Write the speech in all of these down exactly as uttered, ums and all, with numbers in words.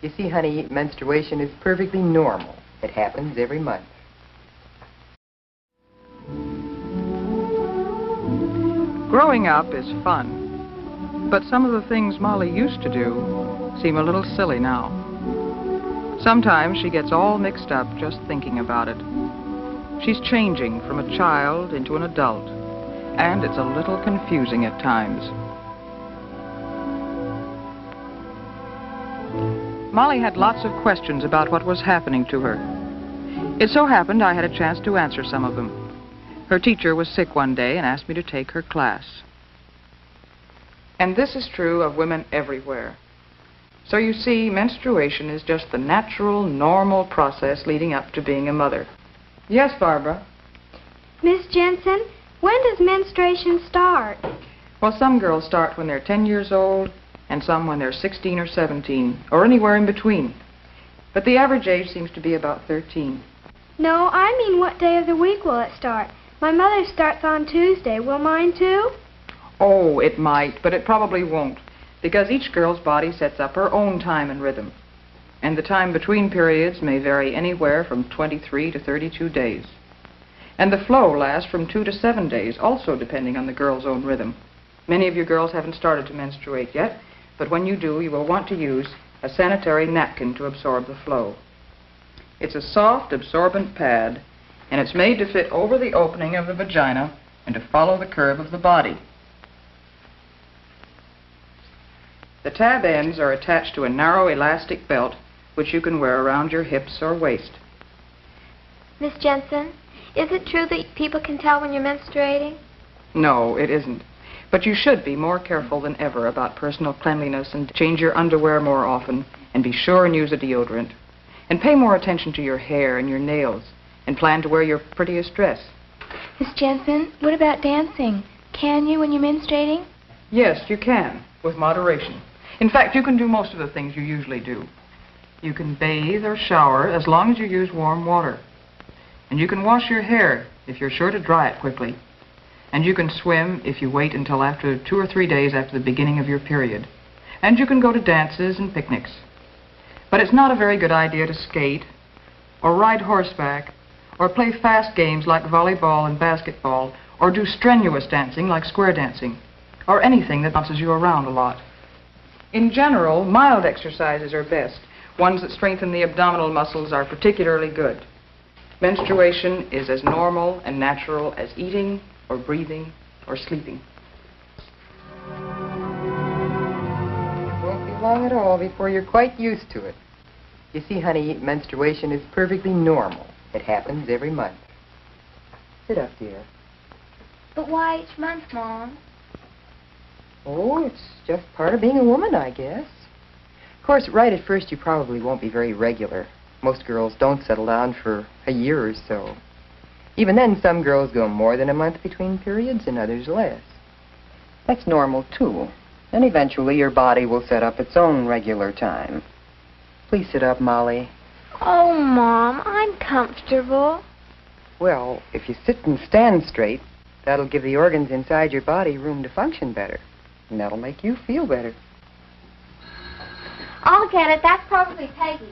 You see, honey, menstruation is perfectly normal. It happens every month. Growing up is fun, but some of the things Molly used to do seem a little silly now. Sometimes she gets all mixed up just thinking about it. She's changing from a child into an adult, and it's a little confusing at times. Molly had lots of questions about what was happening to her. It so happened I had a chance to answer some of them. Her teacher was sick one day and asked me to take her class. And this is true of women everywhere. So you see, menstruation is just the natural, normal process leading up to being a mother. Yes, Barbara? Miss Jensen, when does menstruation start? Well, some girls start when they're ten years old, and some when they're sixteen or seventeen, or anywhere in between. But the average age seems to be about thirteen. No, I mean what day of the week will it start? My mother starts on Tuesday. Will mine too? Oh, it might, but it probably won't, because each girl's body sets up her own time and rhythm. And the time between periods may vary anywhere from twenty-three to thirty-two days. And the flow lasts from two to seven days, also depending on the girl's own rhythm. Many of you girls haven't started to menstruate yet, but when you do, you will want to use a sanitary napkin to absorb the flow. It's a soft, absorbent pad, and it's made to fit over the opening of the vagina and to follow the curve of the body. The tab ends are attached to a narrow elastic belt, which you can wear around your hips or waist. Miss Jensen, is it true that people can tell when you're menstruating? No, it isn't. But you should be more careful than ever about personal cleanliness and change your underwear more often and be sure and use a deodorant. And pay more attention to your hair and your nails and plan to wear your prettiest dress. Miss Jensen, what about dancing? Can you when you're menstruating? Yes, you can, with moderation. In fact, you can do most of the things you usually do. You can bathe or shower as long as you use warm water. And you can wash your hair if you're sure to dry it quickly. And you can swim if you wait until after two or three days after the beginning of your period. And you can go to dances and picnics. But it's not a very good idea to skate, or ride horseback, or play fast games like volleyball and basketball, or do strenuous dancing like square dancing, or anything that bounces you around a lot. In general, mild exercises are best. Ones that strengthen the abdominal muscles are particularly good. Menstruation is as normal and natural as eating, or breathing, or sleeping. It won't be long at all before you're quite used to it. You see, honey, menstruation is perfectly normal. It happens every month. Sit up, dear. But why each month, Mom? Oh, it's just part of being a woman, I guess. Of course, right at first, you probably won't be very regular. Most girls don't settle down for a year or so. Even then, some girls go more than a month between periods and others less. That's normal, too. And eventually, your body will set up its own regular time. Please sit up, Molly. Oh, Mom, I'm comfortable. Well, if you sit and stand straight, that'll give the organs inside your body room to function better. And that'll make you feel better. I'll get it. That's probably Peggy.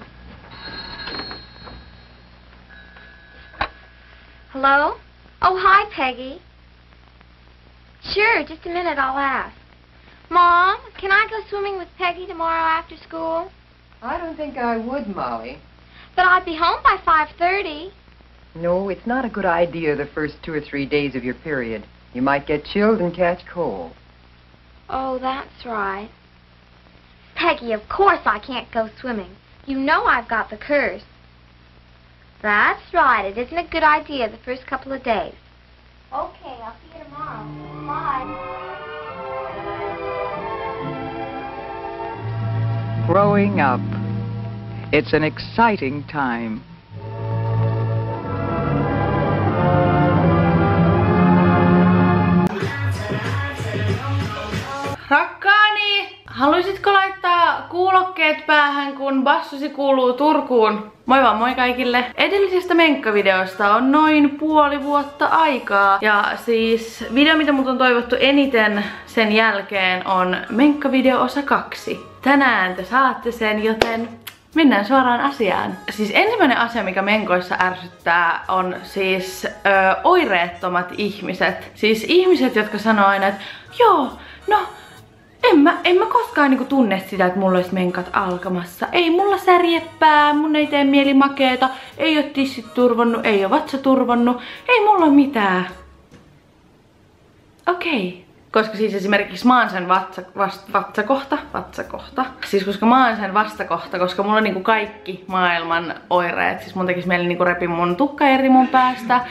Hello? Oh, hi, Peggy. Sure, just a minute, I'll ask. Mom, can I go swimming with Peggy tomorrow after school? I don't think I would, Molly. But I'd be home by five thirty. No, it's not a good idea the first two or three days of your period. You might get chilled and catch cold. Oh, that's right. Peggy, of course I can't go swimming. You know I've got the curse. That's right. It isn't a good idea the first couple of days. Okay, I'll see you tomorrow. Bye. Growing up. It's an exciting time. Rakkaani, haluaisitko laittaa kuulokkeet päähän, kun bassosi kuuluu Turkuun? Moi vaan moi kaikille! Edellisestä menkkavideosta on noin puoli vuotta aikaa. Ja siis video, mitä mut on toivottu eniten sen jälkeen, on menkkavideo osa kaksi. tänään te saatte sen, joten mennään suoraan asiaan. Siis ensimmäinen asia, mikä menkoissa ärsyttää, on siis ö, oireettomat ihmiset. Siis ihmiset, jotka sanoo aina, että joo, no en mä, en mä koskaan niinku tunne sitä, että mulla olisi menkat alkamassa. Ei mulla särjepää, mun ei tee mieli makeeta, ei oo tissit turvonnut, ei oo vatsa turvonnut, ei mulla ole mitään. Okei. Okay. Koska siis esimerkiksi mä oon sen vatsa, vast, vatsakohta, vatsakohta. Siis koska mä oon sen vastakohta, koska mulla on niinku kaikki maailman oireet. Siis mun tekis mieli niinku repi mun tukka eri mun päästä.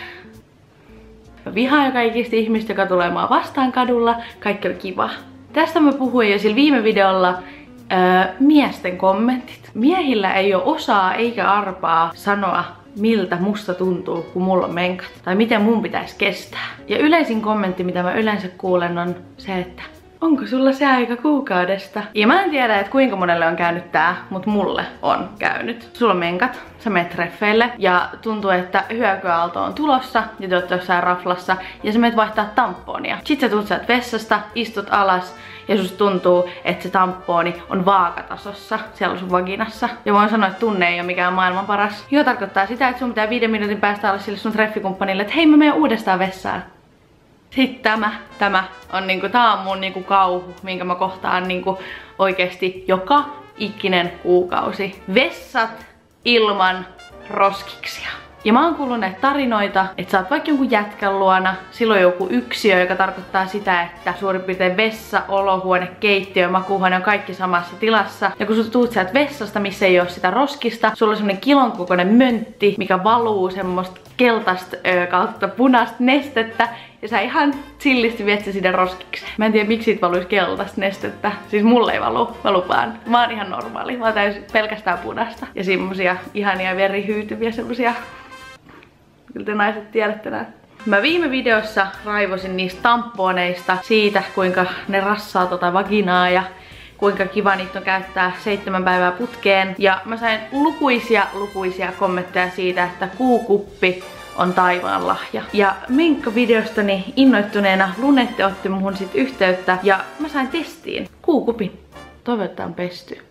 Mä vihaan joka ikistä ihmistä, joka tulee mua vastaan kadulla. Kaikki on kiva. Tästä mä puhuin jo sillä viime videolla öö, miesten kommentit. Miehillä ei oo osaa eikä arpaa sanoa, miltä musta tuntuu, kun mulla on menkat. Tai miten mun pitäisi kestää. Ja yleisin kommentti, mitä mä yleensä kuulen, on se, että onko sulla se aika kuukaudesta? Ja mä en tiedä, että kuinka monelle on käynyt tää, mutta mulle on käynyt. Sulla on menkat, sä meet treffeille ja tuntuu, että hyökyaalto on tulossa ja te ootte jossain raflassa ja sä meet vaihtaa tamponia. Sit sä tuut sieltä vessasta, istut alas ja susta tuntuu, että se tamponi on vaakatasossa siellä sun vaginassa. Ja voin sanoa, että tunne ei ole mikään maailman paras. Joo, tarkoittaa sitä, että sun pitää viiden minuutin päästä olla sille sun treffikumppanille, että hei, mä menen uudestaan vessaan. Sitten tämä, tämä on niinku, tää on mun niinku kauhu, minkä mä kohtaan niinku oikeesti joka ikinen kuukausi. Vessat ilman roskiksia. Ja mä oon kuullut näitä tarinoita, että sä oot vaikka jonkun jätkän luona, silloin joku yksiö, joka tarkoittaa sitä, että suurin piirtein vessa, olohuone, keittiö, makuuhuone on kaikki samassa tilassa. Ja kun sä tuut sieltä vessasta, missä ei oo sitä roskista, sulla on semmonen kilon kokoinen möntti, mikä valuu semmoista keltaista ö, kautta punaista nestettä. Ja sä ihan chillisti viet se sinne roskikseen. Mä en tiedä miksi siitä valuisi keltaista nestettä. Siis mulle ei valu, mä lupaan. Mä oon ihan normaali. Mä oon täysin pelkästään punaista. Ja semmosia ihania verihyytyviä semmosia. Kyllä te naiset tiedätte nää. Mä viime videossa raivosin niistä tamponeista, siitä kuinka ne rassaa tota vaginaa ja kuinka kiva niitä on käyttää seitsemän päivää putkeen. Ja mä sain lukuisia lukuisia kommentteja siitä, että kuukuppi on taivaan lahja. Ja menkka-videostani innoittuneena Lunette otti muhun sit yhteyttä ja mä sain testiin kuukupin. Toivottavasti on pesty.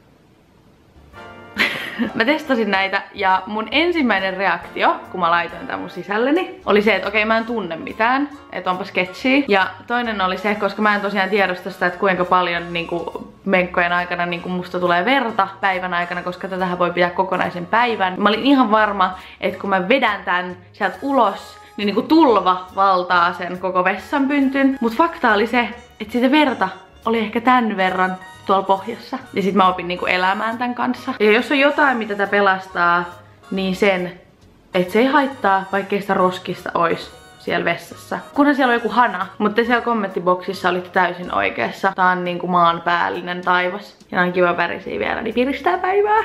Mä testasin näitä ja mun ensimmäinen reaktio, kun mä laitoin tän mun sisälleni, oli se, että okei, mä en tunne mitään, että onpa sketchiä. Ja toinen oli se, koska mä en tosiaan tiedosta sitä, että kuinka paljon niinku menkkojen aikana niinku musta tulee verta päivän aikana, koska tätähän voi pitää kokonaisen päivän. Mä olin ihan varma, että kun mä vedän tän sieltä ulos, niin niinku tulva valtaa sen koko vessanpyntyn. Mut fakta oli se, että sitä verta oli ehkä tän verran tuolla pohjassa. Ja sit mä opin niinku elämään tän kanssa. Ja jos on jotain, mitä tää pelastaa, niin sen, että se ei haittaa, vaikkei sitä roskista ois siellä vessassa. Kunhan siellä on joku hana, mutta siellä kommenttiboksissa olitte täysin oikeassa. Tää on niinku maanpäällinen taivas. Ja nää on kiva värisiä vielä, niin piristää päivää.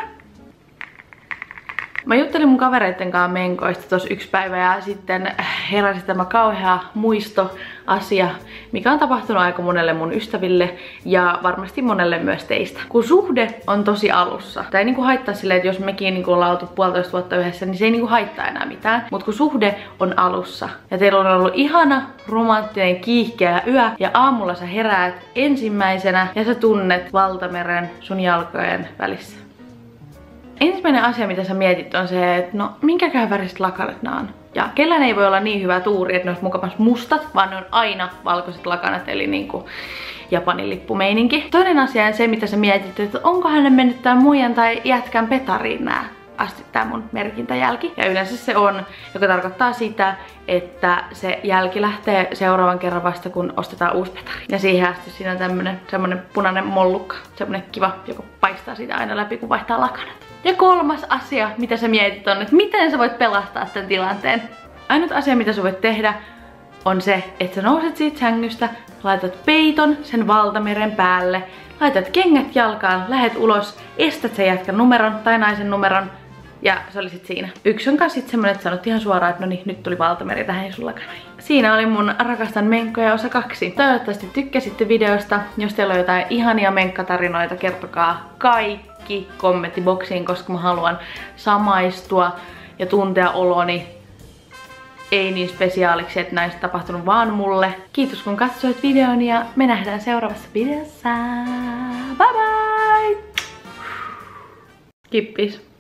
Mä juttelin mun kavereitten kanssa menkoista tossa yksi päivä ja sitten heräsi tämä kauhea muistoasia, mikä on tapahtunut aika monelle mun ystäville ja varmasti monelle myös teistä. Kun suhde on tosi alussa, tai ei niinku haittaa silleen, että jos mekin niinku ollaan oltu puolitoista vuotta yhdessä, niin se ei niinku haittaa enää mitään. Mut kun suhde on alussa ja teillä on ollut ihana, romanttinen, kiihkeä yö ja aamulla sä heräät ensimmäisenä ja sä tunnet valtameren sun jalkojen välissä. Ensimmäinen asia, mitä sä mietit, on se, että no minkäkään väriset lakanat nää on. Ja kellään ei voi olla niin hyvä tuuri, että ne olisi mukamas mustat, vaan ne on aina valkoiset lakanat, eli niinku Japanin lippumeininki. Toinen asia on se, mitä sä mietit, että onko hänen mennyt tää muijan tai jätkän petariin nää asti tää mun merkintäjälki. Ja yleensä se on, joka tarkoittaa sitä, että se jälki lähtee seuraavan kerran vasta, kun ostetaan uusi petari. Ja siihen asti siinä on tämmönen semmonen punainen mollukka, semmonen kiva, joka paistaa siitä aina läpi, kun vaihtaa lakanat. Ja kolmas asia, mitä sä mietit, on, että miten sä voit pelastaa tämän tilanteen. Ainut asia, mitä sä voit tehdä, on se, että sä nouset siitä sängystä, laitat peiton sen valtameren päälle, laitat kengät jalkaan, lähet ulos, estät sen jätkän numeron tai naisen numeron, ja se oli sit siinä. Yksi on kanssa sit semmonen, että sanot ihan suoraan, että no niin, nyt tuli valtameri tähän sun lakanoihin. Siinä oli mun Rakastan menkkoja osa kaksi. Toivottavasti tykkäsitte videosta. Jos teillä on jotain ihania menkkatarinoita, kertokaa kaikki kommenttiboksiin, koska mä haluan samaistua ja tuntea oloni ei niin spesiaaliksi, että näistä tapahtunut vaan mulle. Kiitos kun katsoit videon ja me nähdään seuraavassa videossa. Bye bye! Kippis.